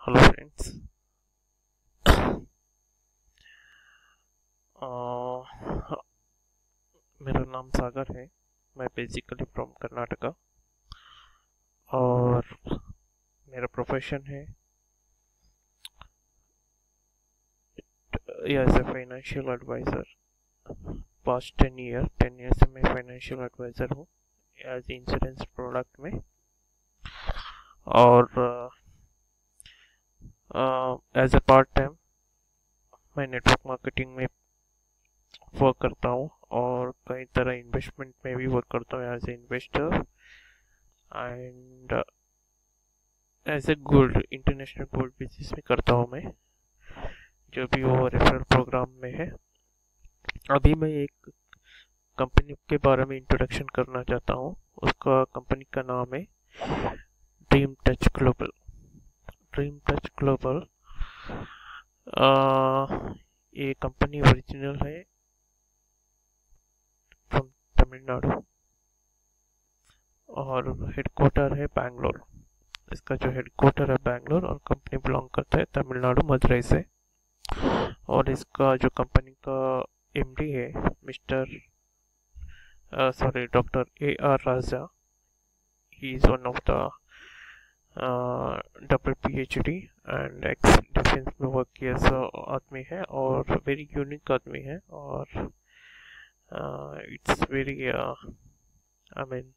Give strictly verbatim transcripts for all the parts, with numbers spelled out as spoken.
Hello friends. मेरा नाम सागर है। मैं बेसिकली फ्रॉम कर्नाटका और मेरा प्रोफेशन है as a financial adviser. Past ten year ten year से मैं फाइनेंशियल एडवाइज़र हूँ एज इंश्योरेंस प्रोडक्ट में। और एज ए पार्ट टाइम मैं नेटवर्क मार्केटिंग में वर्क करता हूँ और कई तरह इन्वेस्टमेंट में भी वर्क करता हूँ as a investor and as a gold international gold business में करता हूँ मैं, जो भी वो रेफरल प्रोग्राम में है। अभी मैं एक कंपनी के बारे में इंट्रोडक्शन करना चाहता हूँ। उसका कंपनी का नाम है dream touch global. Dream touch global ये कंपनी ओरिजिनल है फ्रॉम तमिलनाडु और हेडक्वार्टर है बैंगलोर। इसका जो हेडक्वार्टर है बैंगलोर और कंपनी बिलोंग करता है तमिलनाडु मदुरई से। और इसका जो कंपनी का एमडी है mister sorry doctor A R Raja. He is one of the double PhD and ex defence में वर्क किया आदमी है और वेरी यूनिक आदमी है और it's very I mean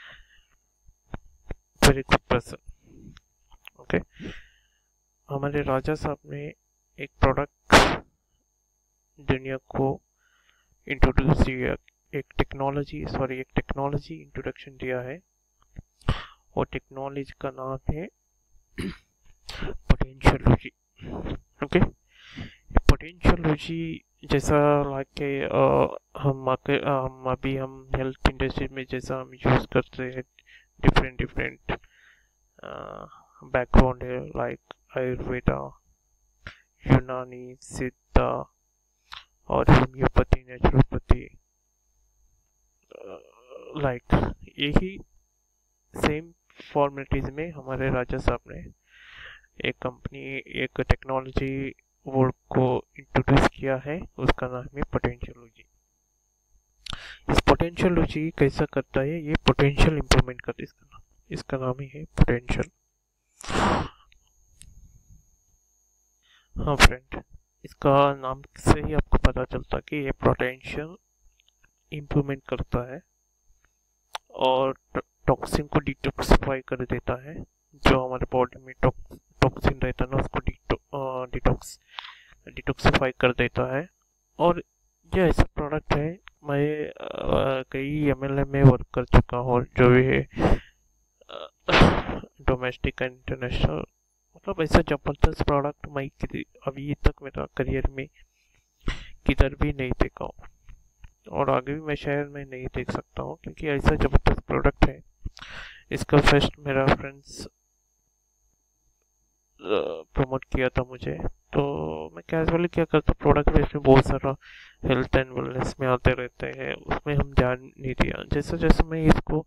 very good person. Okay, हमारे राजा साहब ने एक प्रोडक्ट दुनिया को इंट्रोड्यूस किया, एक टेक्नोलॉजी सॉरी एक टेक्नोलॉजी इंट्रोडक्शन दिया है। और टेक्नोलॉजी का नाम है पोटेंशियोलॉजी। ओके, पोटेंशियोलॉजी जैसा लाइक के हम हम अभी हम हेल्थ इंडस्ट्री में जैसा हम यूज़ करते हैं डिफरेंट डिफरेंट बैकग्राउंड है, लाइक आयुर्वेदा, यूनानी, सिद्धा और होम्योपैथी, नेचुरोपैथी। लाइक यही सेम फॉर्मेलिटीज में हमारे राजा साहब ने एक कंपनी एक टेक्नोलॉजी वर्ल्ड को इंट्रोड्यूस किया है। उसका नाम है पोटेंशियोलॉजी। इस पोटेंशियोलॉजी कैसा करता है, ये पोटेंशियल इंप्रूवमेंट करता है। इसका नाम इसका नाम ही है पोटेंशियल। हाँ फ्रेंड, इसका नाम से ही आपको पता चलता कि ये पोटेंशियल इंप्रूवमेंट करता है और टॉक्सिन को डिटॉक्सिफाई कर देता है। जो हमारे बॉडी में टॉक्सिन रहता है ना, उसको डिटॉक्स डिटॉक्सिफाई कर देता है। और ये ऐसा प्रोडक्ट है, मैं आ, कई एमएलए में वर्क कर चुका हूँ, जो भी है डोमेस्टिक एंड इंटरनेशनल। मतलब ऐसा जबरदस्त प्रोडक्ट मैं अभी तक मेरा करियर में किधर भी नहीं देखा हूँ और आगे भी मैं शायद में नहीं देख सकता हूँ, क्योंकि ऐसा जबरदस्त प्रोडक्ट है। इसका फर्स्ट मेरा फ्रेंड्स प्रमोट किया था मुझे, तो मैं कैजुअली क्या करता, प्रोडक्ट में इसमें बहुत सारा हेल्थ एंड वेलनेस में आते रहते हैं, उसमें हम ध्यान नहीं दिया। जैसे जैसे मैं इसको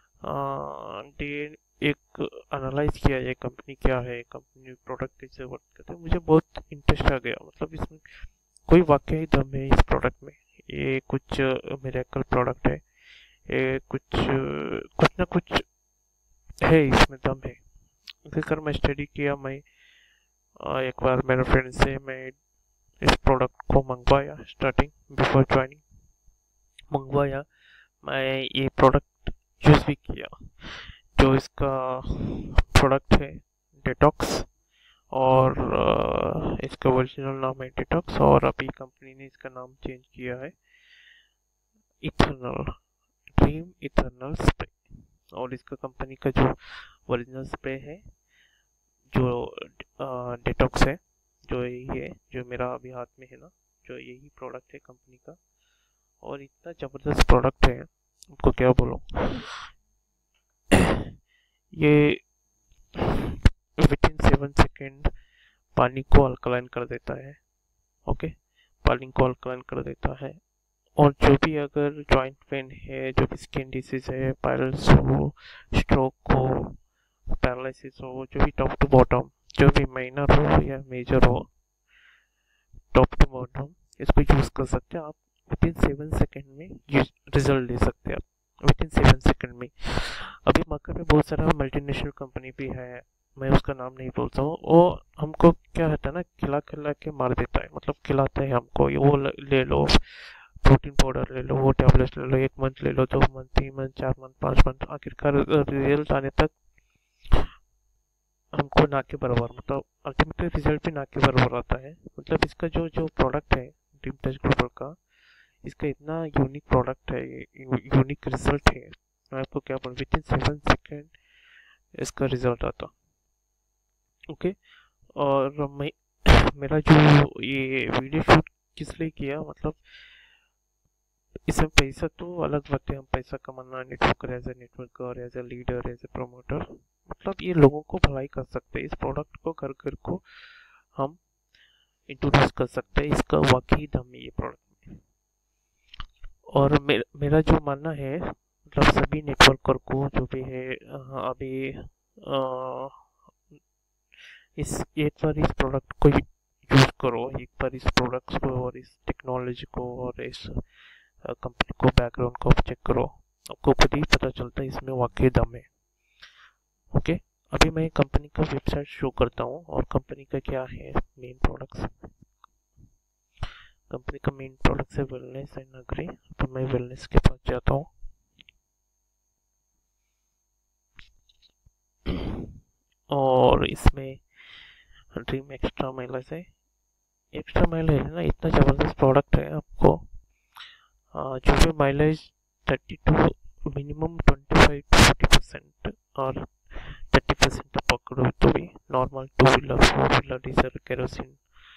एक एनालाइज किया, ये कंपनी क्या है, कंपनी प्रोडक्ट कैसे वर्क करते हैं, मुझे बहुत इंटरेस्ट आ गया। मतलब इसमें कोई वाकई दम है इस प्रोडक्ट में। ये कुछ मिरेकल प्रोडक्ट है, ये कुछ कुछ ना कुछ है, इसमें दम है। फिर मैं स्टडी किया। मैं एक बार मेरे फ्रेंड से मैं इस प्रोडक्ट को मंगवाया, स्टार्टिंग बिफोर ज्वाइनिंग मंगवाया। मैं ये प्रोडक्ट यूज़ भी किया। जो इसका प्रोडक्ट है डेटॉक्स और इसका ओरिजिनल नाम है डेटॉक्स और अभी कंपनी ने इसका नाम चेंज किया है इथर्नल, ड्रीम इथर्नल स्प्रे। और इसका कंपनी का जो ओरिजिनल स्प्रे है, जो डेटॉक्स है, जो यही है जो मेरा अभी हाथ में है ना, जो यही प्रोडक्ट है कंपनी का। और इतना ज़बरदस्त प्रोडक्ट है, उनको क्या बोलूं। ये विद इन सेवन सेकेंड पानी को अल्कलाइन कर देता है। ओके, पानी को अल्कलाइन कर देता है। और जो भी अगर जॉइंट पेन है, जो भी स्किन डिसीज है, पायल्स हो, स्ट्रोक हो, पैरालिसिस हो, जो भी टॉप टू बॉटम जो भी माइनर हो या मेजर हो, टॉप टू बॉटम इसको यूज कर सकते हैं आप। विद इन सेवन सेकेंड में रिजल्ट ले सकते हैं आप, विद इन सेवन सेकेंड में। अभी मार्केट में बहुत सारा मल्टीनेशनल कंपनी भी है, मैं उसका नाम नहीं बोलता हूँ, वो हमको क्या होता है ना, खिला खिला के मार देता है, मतलब खिलाता है हमको, वो ले लो प्रोटीन पाउडर, ले लो वो टैबलेट, ले लो एक मंथ, ले लो दो मंथ, तीन मंथ, चार मंथ, पाँच मंथ, आखिरकार रिजल्ट आने तक हमको ना के बराबर, मतलब अल्टीमेटली रिजल्ट भी ना के बराबर आता है। मतलब इसका जो जो प्रोडक्ट है ड्रीम टच ग्लोबल का, इसका इतना यूनिक प्रोडक्ट है, यूनिक रिजल्ट है, मैं आपको क्या बोलूँ, विद इन सेवन सेकेंड इसका रिजल्ट आता। ओके। और मैं मेरा जो ये वीडियो शूट किस लिए किया, मतलब इसमें पैसा तो अलग बात है, हम पैसा कमाना, networker, as a networker, as a leader, as a promoter, मतलब ये लोगों को भलाई कर सकते हैं, इस प्रोडक्ट को घर घर को हम इंट्रोड्यूस कर सकते हैं, इसका वाकई दम है ये प्रोडक्ट में। और मे, मेरा जो मानना है, मतलब सभी नेटवर्कर को जो भी है अभी आ, इस एक बार इस प्रोडक्ट को यूज करो, एक बार इस प्रोडक्ट्स को और इस टेक्नोलॉजी को और इस कंपनी को, बैकग्राउंड को चेक करो, आपको खुद ही पता चलता है इसमें वाकई दम है। ओके। अभी मैं कंपनी का वेबसाइट शो करता हूँ, और कंपनी का क्या है मेन प्रोडक्ट्स। कंपनी का मेन प्रोडक्ट है वेलनेस एंड अग्री, तो मैं वेलनेस के पास जाता हूँ। और इसमें ड्रीम एक्स्ट्रा माइलेज है, एक्स्ट्रा माइलेज है ना, इतना ज़बरदस्त प्रोडक्ट है, आपको जो भी mileage thirty to minimum twenty five to forty percent और थर्टी परसेंट पकड़ो तो भी, normal two wheeler, four wheeler, diesel, kerosene,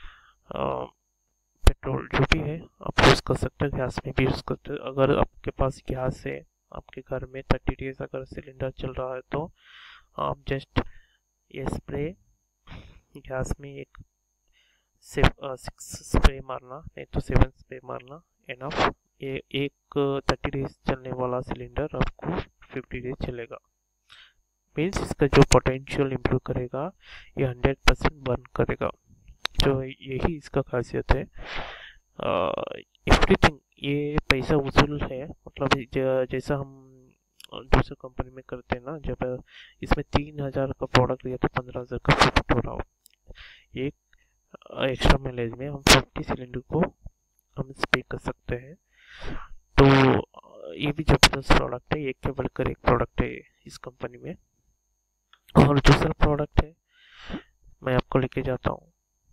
petrol जो भी है आप यूज़ कर सकते हैं, गैस में भी यूज़ करते हैं। अगर आपके पास गैस है, आपके घर में थर्टी डेज अगर सिलेंडर चल रहा है, तो आप जस्ट ये स्प्रे गैस में एक सिक्स स्प्रे मारना, नहीं तो सेवन स्प्रे मारना एनफ। ये एक थर्टी डेज चलने वाला सिलेंडर आपको फिफ्टी डेज चलेगा। मीन्स इसका जो पोटेंशियल इम्प्रूव करेगा, ये हंड्रेड परसेंट बर्न करेगा, जो यही इसका खासियत है। एवरीथिंग ये पैसा वसूल है, मतलब जैसा हम दूसरे कंपनी में करते हैं ना, जब इसमें तीन हजार का प्रोडक्ट लिया तो पंद्रह हजार का प्रॉफिट हो रहा हो, एक एक्स्ट्रा माइलेज में हम फोर्टी सिलेंडर को हम स्प्रे कर सकते हैं। तो ये भी जबरदस्त प्रोडक्ट है, एक के बढ़कर एक प्रोडक्ट है इस कंपनी में। और दूसरा प्रोडक्ट है, मैं आपको लेके जाता हूँ,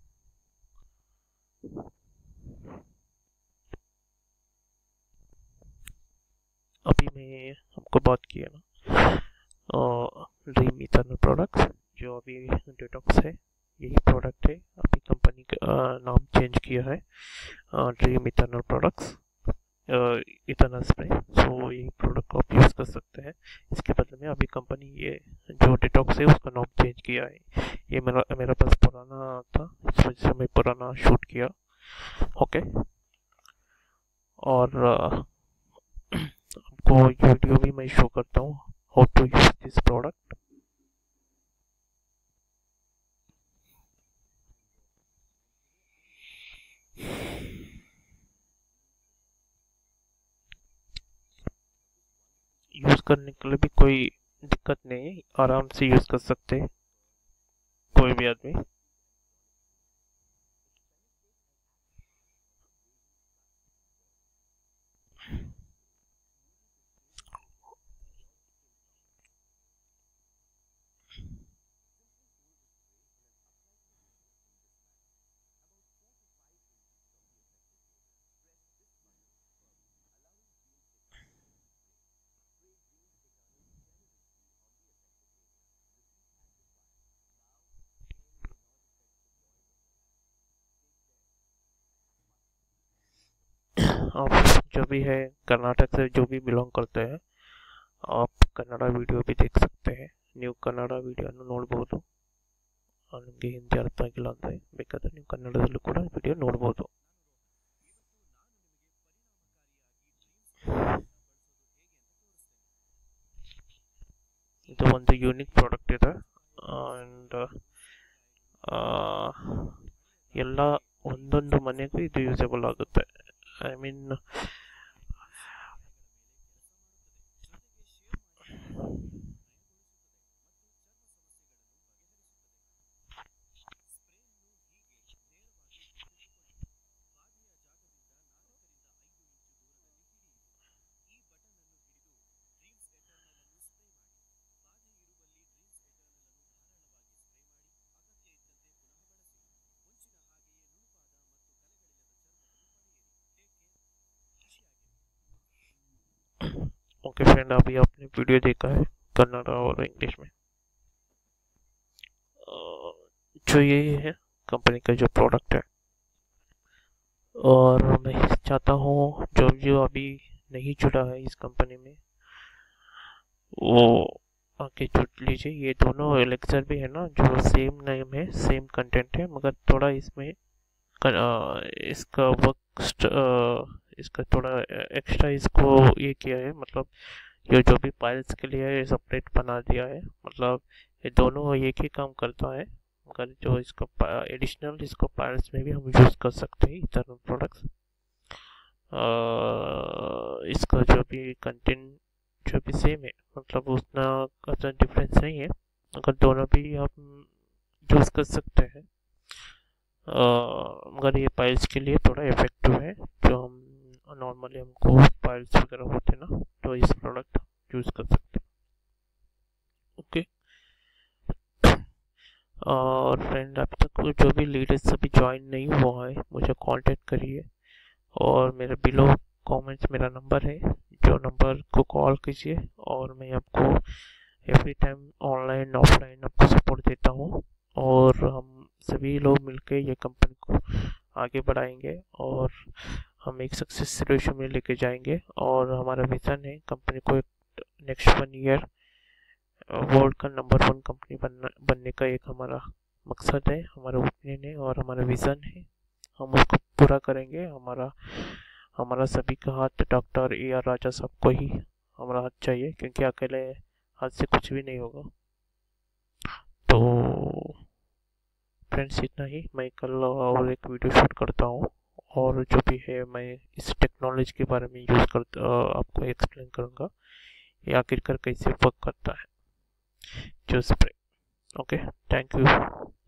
अभी मैं हमको बात किया ना ड्रीम इथरनल प्रोडक्ट्स, जो अभी डिटॉक्स है, यही प्रोडक्ट है, अभी कंपनी का नाम चेंज किया है, dream eternal products, eternal spray. So यही प्रोडक्ट को आप यूज़ कर सकते हैं। इसके बदले में अभी कंपनी ये जो डिटॉक्स है उसका नाम चेंज किया है। ये मेरा मेरा पास पुराना था, इस वजह से मैं पुराना शूट किया। ओके। और आपको वीडियो भी मैं शो करता हूँ, how to use this product. Use करने के लिए भी कोई दिक्कत नहीं है, आराम से यूज कर सकते हैं कोई भी आदमी। आप जो भी है कर्नाटक से जो भी बिलोंग करते हैं, आप कन्नड़ा वीडियो भी देख सकते हैं। ನೀವು ಕನ್ನಡ ವಿಡಿಯೋನ ನೋಡ್ಬೋದು, ನಿಮಗೆ ಹಿಂದಿ ಅರ್ಥ ಆಗಿಲ್ಲ ಅಂದರೆ ಬೇಕಾದರೆ ನೀವು ಕನ್ನಡದಲ್ಲೂ ಕೂಡ ವಿಡಿಯೋ ನೋಡ್ಬೋದು। ಇದು ಒಂದು ಯೂನಿಕ್ ಪ್ರಾಡಕ್ಟ್ ಇದೆ, ಆ್ಯಂಡ್ ಎಲ್ಲ ಒಂದೊಂದು ಮನೆಗೂ ಇದು ಯೂಸಬಲ್ ಆಗುತ್ತೆ. ಐ ಮೀನ್ ओके फ्रेंड, अभी आपने वीडियो देखा है कन्नड़ और इंग्लिश में। जो ये है कंपनी का जो प्रोडक्ट है, और मैं चाहता हूँ जो जो अभी नहीं जुड़ा है इस कंपनी में वो आके जुड़ लीजिए। ये दोनों एलेक्सर भी है ना, जो सेम नेम है, सेम कंटेंट है, मगर थोड़ा इसमें इसका वर्क इसका थोड़ा एक्स्ट्रा इसको ये किया है। मतलब ये जो भी पायल्स के लिए है सेपरेट बना दिया है। मतलब ये दोनों एक ही काम करता है, मगर जो इसको एडिशनल इसको पायल्स में भी हम यूज़ कर सकते हैं इथरनल प्रोडक्ट्स। इसका जो भी कंटेंट जो भी सेम है, मतलब उतना ज़्यादा डिफरेंस नहीं है, मगर दोनों भी हम यूज़ कर सकते हैं। मगर ये पाइल्स के लिए थोड़ा इफेक्टिव है। जो हम नॉर्मली हमको पाइल्स वगैरह होते ना, तो इस प्रोडक्ट यूज़ कर सकते हैं। ओके, और फ्रेंड अब तक जो भी लीडर्स अभी ज्वाइन नहीं हुआ है मुझे कांटेक्ट करिए, और मेरे बिलो कमेंट्स मेरा नंबर है, जो नंबर को कॉल कीजिए, और मैं आपको एवरी टाइम ऑनलाइन ऑफलाइन आपको सपोर्ट देता हूँ। और हम सभी लोग मिलकर ये कंपनी को आगे बढ़ाएंगे और हम एक सक्सेस सिचुएशन में लेके जाएंगे। और हमारा विज़न है कंपनी को एक नेक्स्ट वन ईयर वर्ल्ड का नंबर वन कंपनी बनना बनने का एक हमारा मकसद है, हमारा ओपिनियन है और हमारा विज़न है। हम उसको पूरा करेंगे। हमारा हमारा सभी का हाथ डॉक्टर ए आर राजा साहब को ही हमारा हाथ चाहिए, क्योंकि अकेले हाथ से कुछ भी नहीं होगा। तो फ्रेंड्स इतना ही। मैं कल और एक वीडियो शूट करता हूँ, और जो भी है मैं इस टेक्नोलॉजी के बारे में यूज़ करता आपको एक्सप्लेन करूँगा ये आखिरकार कैसे वर्क करता है जो स्प्रे। Okay, thank you.